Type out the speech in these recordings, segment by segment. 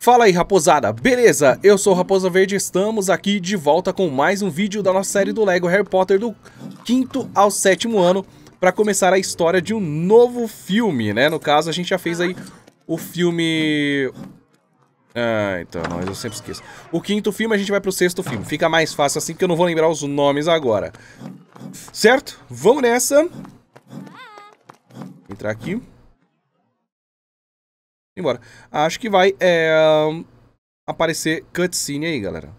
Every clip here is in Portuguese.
Fala aí, raposada, beleza? Eu sou o Raposa Verde e estamos aqui de volta com mais um vídeo da nossa série do Lego Harry Potter do 5º ao 7º ano para começar a história de um novo filme, né? No caso, a gente já fez aí o filme... então, mas eu sempre esqueço. O 5º filme, a gente vai pro 6º filme. Fica mais fácil assim, porque eu não vou lembrar os nomes agora. Certo? Vamos nessa. Entrar aqui. Embora. Acho que vai aparecer cutscene aí, galera.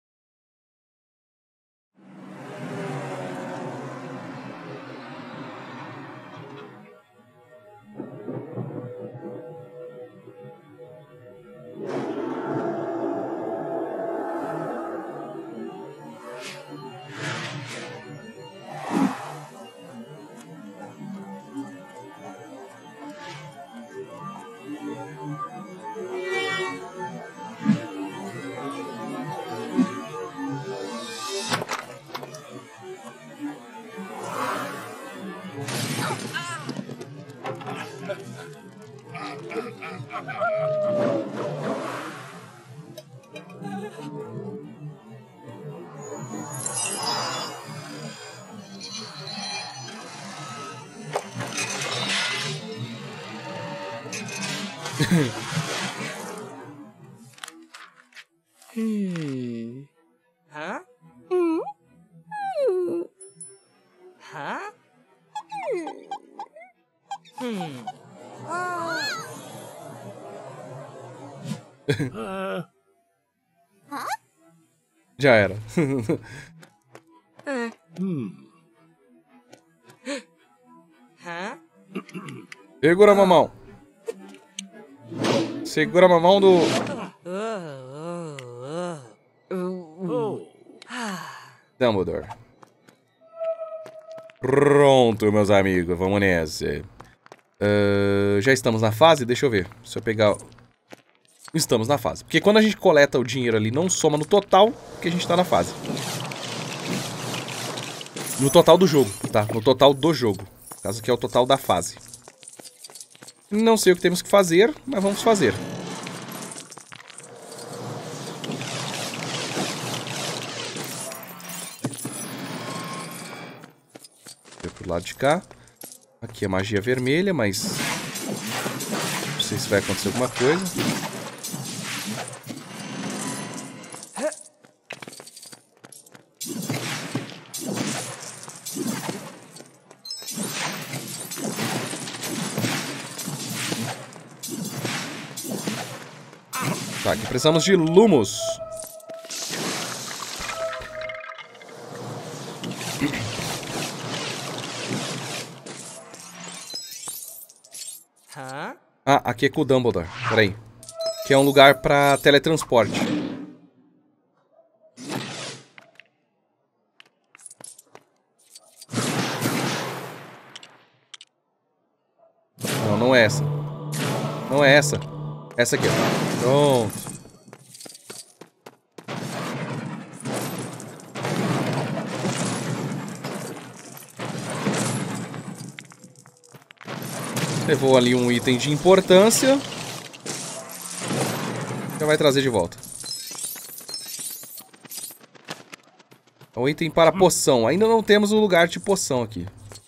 Já era. Segura a mamão. Segura a mamão do... Dumbledore. Pronto, meus amigos. Vamos nessa. Já estamos na fase? Deixa eu ver. Se eu pegar... Estamos na fase. Porque quando a gente coleta o dinheiro ali, não soma no total que a gente tá na fase. No total do jogo, tá? No total do jogo. No caso aqui é o total da fase. Não sei o que temos que fazer, mas vamos fazer. Vou pro lado de cá. Aqui é magia vermelha, mas... não sei se vai acontecer alguma coisa. Tá, aqui precisamos de Lumos. Ah, aqui é com o Dumbledore. Pera aí. Que é um lugar pra teletransporte. Não, não é essa. Não é essa. Essa aqui, ó. Pronto. Levou ali um item de importância. Já vai trazer de volta. É um item para poção. Ainda não temos um lugar de poção aqui.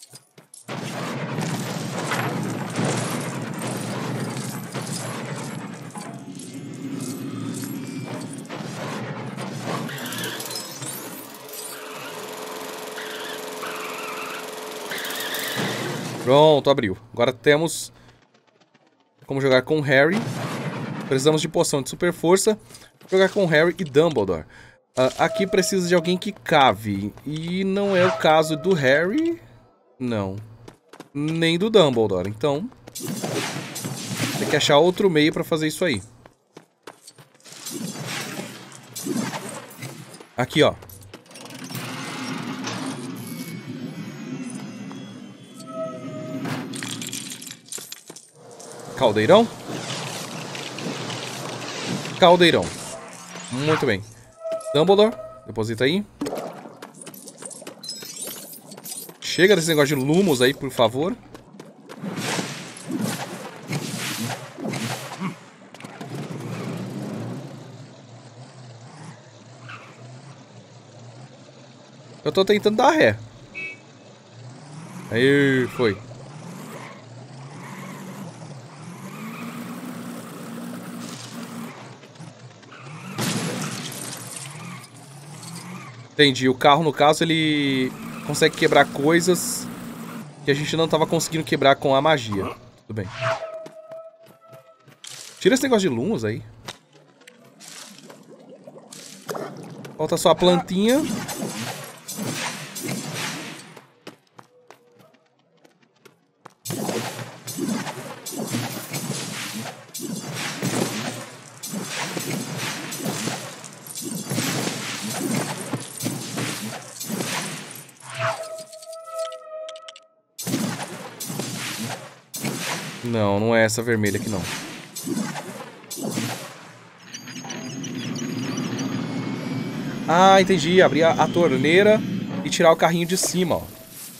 Pronto, abriu. Agora temos como jogar com Harry. Precisamos de poção de super força. Jogar com Harry e Dumbledore. Aqui precisa de alguém que cave. E não é o caso do Harry. Não. Nem do Dumbledore. Então, tem que achar outro meio pra fazer isso aí. Aqui, ó. Caldeirão? Caldeirão. Muito bem. Dumbledore, deposita aí. Chega desse negócio de Lumos aí, por favor. Eu tô tentando dar ré. Aí, foi. Entendi. O carro, no caso, ele consegue quebrar coisas que a gente não tava conseguindo quebrar com a magia. Tudo bem. Tira esse negócio de lumos aí. Falta só a plantinha. Não, não é essa vermelha aqui, não. Ah, entendi. Abrir a torneira e tirar o carrinho de cima, ó.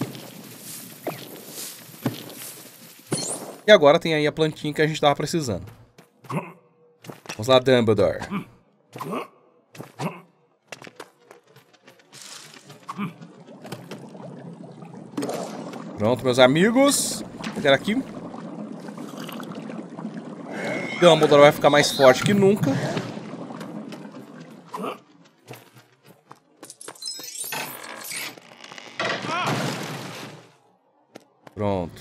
E agora tem aí a plantinha que a gente tava precisando. Vamos lá, Dumbledore. Pronto, meus amigos. Vou pegar aqui. Dumbledore vai ficar mais forte que nunca. Pronto.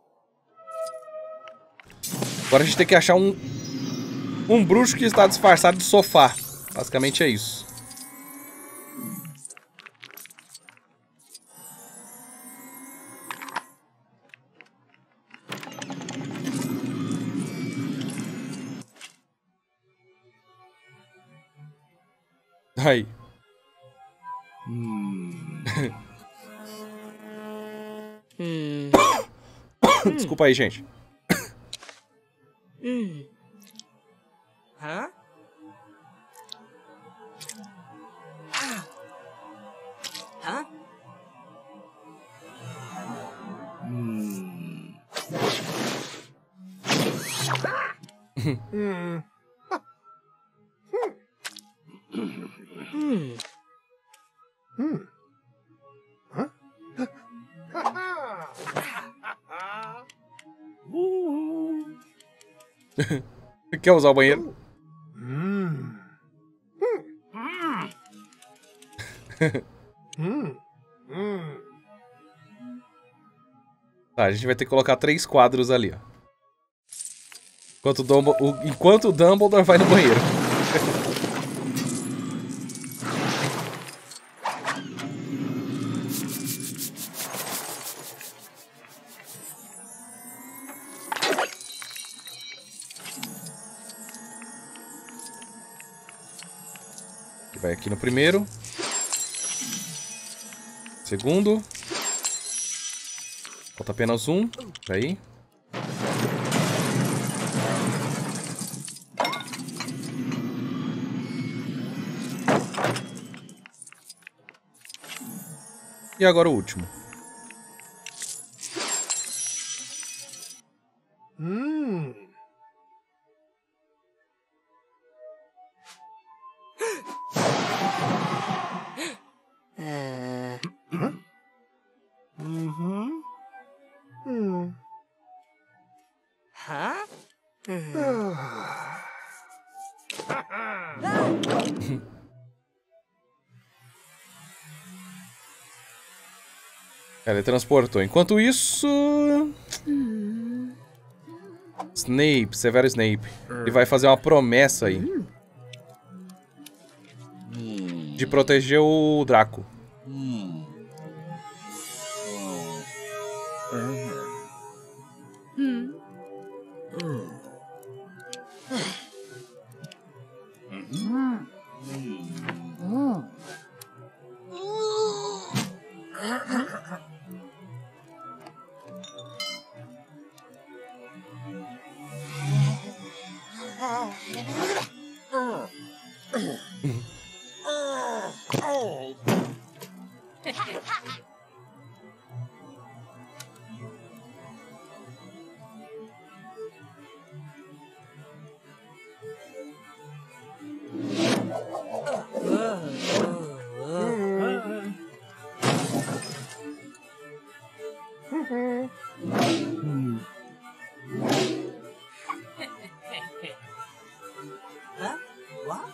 Agora a gente tem que achar um bruxo que está disfarçado de sofá. Basicamente é isso. Aí. Desculpa aí, gente. Hã? Hã? Quer usar o banheiro? Tá, a gente vai ter que colocar 3 quadros ali, ó. Enquanto o Dumbledore vai no banheiro. Vai aqui no primeiro. Segundo. Falta apenas um. Aí. E agora o último. Hã? Ele transportou. Enquanto isso... Snape, Severo Snape. Ele vai fazer uma promessa aí. De proteger o Draco. Hã? What?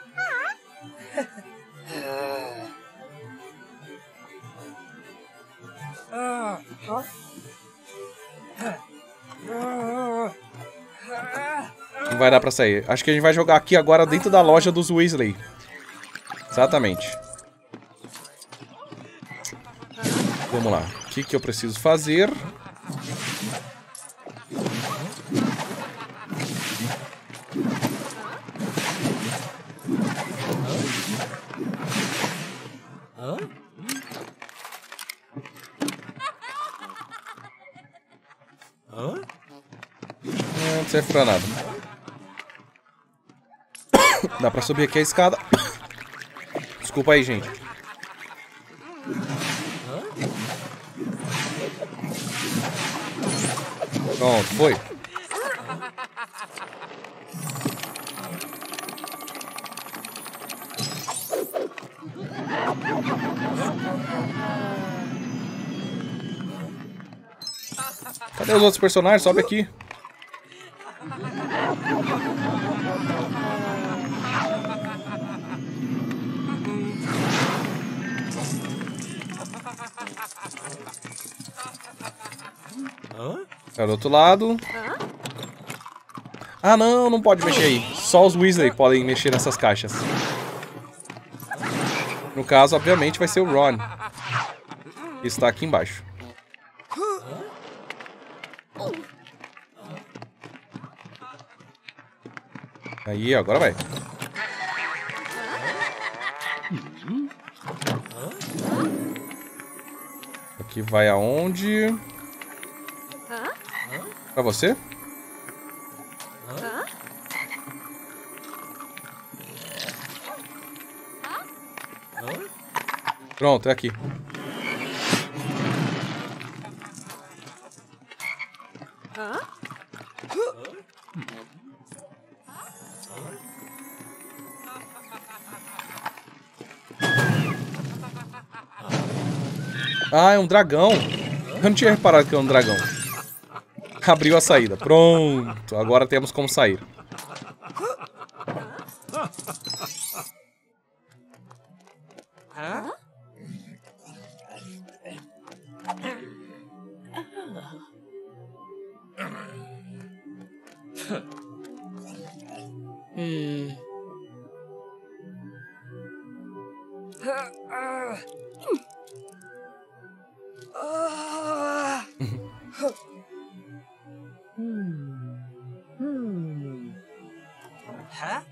Não vai dar pra sair. Acho que a gente vai jogar aqui agora dentro da loja dos Weasley. Exatamente. Vamos lá. O que que eu preciso fazer? Não serve pra nada. Dá pra subir aqui a escada. Desculpa aí, gente. Pronto, foi. Cadê os outros personagens? Sobe aqui. Tá do outro lado. Ah, não, não pode mexer aí. Só os Weasley podem mexer nessas caixas. No caso, obviamente, vai ser o Ron. Que está aqui embaixo. Aí, agora vai. Aqui vai aonde? Pra você? Pronto, é aqui. Ah, é um dragão. Eu não tinha reparado que era um dragão. Abriu a saída. Pronto. Agora temos como sair. Hã?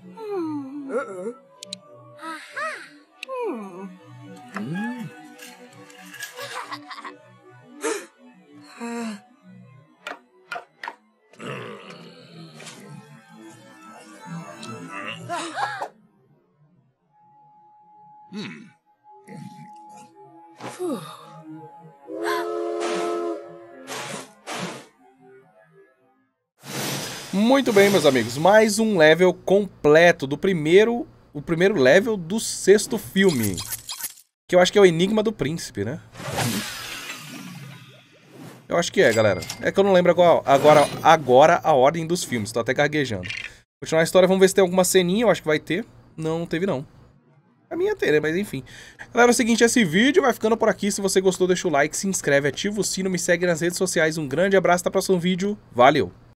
Muito bem, meus amigos. Mais um level completo do primeiro... O primeiro level do 6º filme. Que eu acho que é o Enigma do Príncipe, né? Eu acho que é, galera. É que eu não lembro agora a ordem dos filmes. Tô até gaguejando. Continuar a história, vamos ver se tem alguma ceninha. Eu acho que vai ter. Não, não teve não. A minha ter, né? Mas enfim. Galera, é o seguinte, esse vídeo vai ficando por aqui. Se você gostou, deixa o like, se inscreve, ativa o sino, me segue nas redes sociais. Um grande abraço, até o próximo vídeo. Valeu!